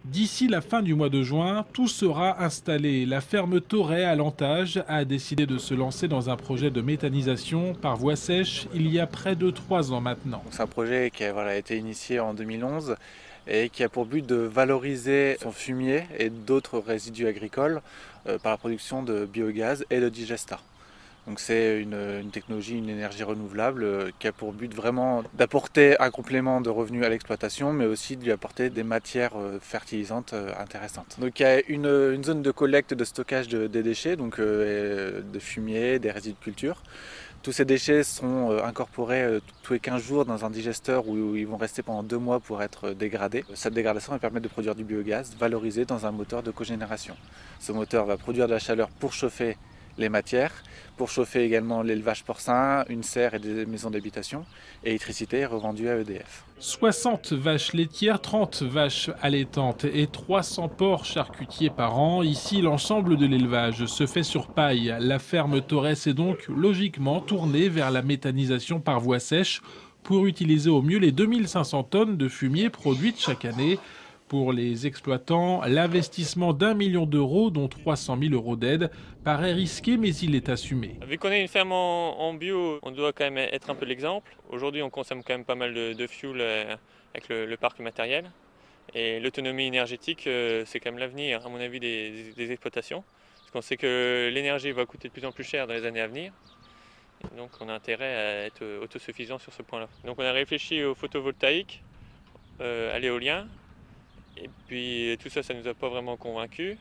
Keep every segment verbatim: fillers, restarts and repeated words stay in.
D'ici la fin du mois de juin, tout sera installé. La ferme Thorey à Lantage a décidé de se lancer dans un projet de méthanisation par voie sèche il y a près de trois ans maintenant. C'est un projet qui a voilà, été initié en deux mille onze et qui a pour but de valoriser son fumier et d'autres résidus agricoles euh, par la production de biogaz et de digestat. Donc c'est une, une technologie, une énergie renouvelable euh, qui a pour but vraiment d'apporter un complément de revenus à l'exploitation, mais aussi de lui apporter des matières euh, fertilisantes euh, intéressantes. Donc il y a une, une zone de collecte, de stockage de, des déchets, donc euh, de fumier, des résidus de culture. Tous ces déchets sont euh, incorporés euh, tous les quinze jours dans un digesteur où, où ils vont rester pendant deux mois pour être dégradés. Cette dégradation va permettre de produire du biogaz valorisé dans un moteur de cogénération. Ce moteur va produire de la chaleur pour chauffer les matières, pour chauffer également l'élevage porcin, une serre et des maisons d'habitation, et l'électricité est revendue à E D F. soixante vaches laitières, trente vaches allaitantes et trois cents porcs charcutiers par an. Ici, l'ensemble de l'élevage se fait sur paille. La ferme Thorey s'est donc logiquement tournée vers la méthanisation par voie sèche pour utiliser au mieux les deux mille cinq cents tonnes de fumier produites chaque année. Pour les exploitants, l'investissement d'un million d'euros, dont trois cent mille euros d'aide, paraît risqué, mais il est assumé. Vu qu'on est une ferme en, en bio, on doit quand même être un peu l'exemple. Aujourd'hui, on consomme quand même pas mal de, de fuel euh, avec le, le parc matériel. Et l'autonomie énergétique, euh, c'est quand même l'avenir, à mon avis, des, des, des exploitations. Parce qu'on sait que l'énergie va coûter de plus en plus cher dans les années à venir. Et donc, on a intérêt à être autosuffisant sur ce point-là. Donc, on a réfléchi au photovoltaïque, euh, à l'éolien. Et puis tout ça, ça ne nous a pas vraiment convaincus.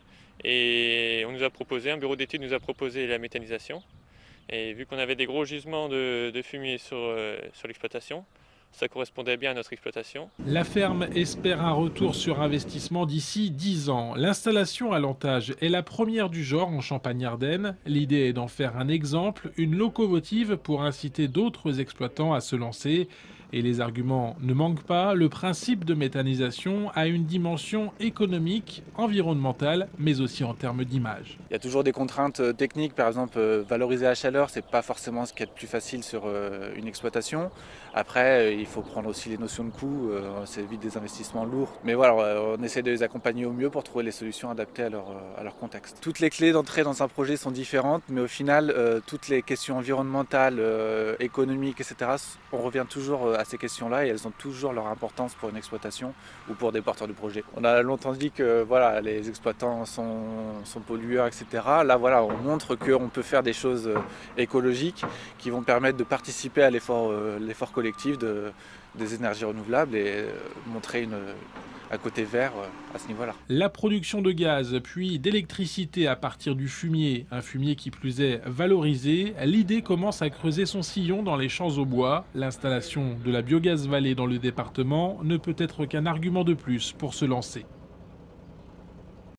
Et on nous a proposé, un bureau d'études nous a proposé la méthanisation. Et vu qu'on avait des gros gisements de, de fumier sur, euh, sur l'exploitation, ça correspondait bien à notre exploitation. La ferme espère un retour sur investissement d'ici dix ans. L'installation à Lantage est la première du genre en Champagne-Ardenne. L'idée est d'en faire un exemple, une locomotive pour inciter d'autres exploitants à se lancer. Et les arguments ne manquent pas. Le principe de méthanisation a une dimension économique, environnementale, mais aussi en termes d'image. Il y a toujours des contraintes techniques, par exemple valoriser la chaleur, c'est pas forcément ce qui est le plus facile sur une exploitation. Après, il faut prendre aussi les notions de coût, c'est vite des investissements lourds. Mais voilà, on essaie de les accompagner au mieux pour trouver les solutions adaptées à leur, à leur contexte. Toutes les clés d'entrée dans un projet sont différentes, mais au final, toutes les questions environnementales, économiques, et cetera, on revient toujours à ces questions-là et elles ont toujours leur importance pour une exploitation ou pour des porteurs de projets. On a longtemps dit que voilà, les exploitants sont, sont pollueurs, et cetera. Là, voilà, on montre qu'on peut faire des choses écologiques qui vont permettre de participer à l'effort, l'effort collectif de, des énergies renouvelables et montrer une, un côté vert à ce niveau-là. La production de gaz puis d'électricité à partir du fumier, un fumier qui plus est valorisé, l'idée commence à creuser son sillon dans les champs au bois. L'installation de la Biogaz Vallée dans le département ne peut être qu'un argument de plus pour se lancer.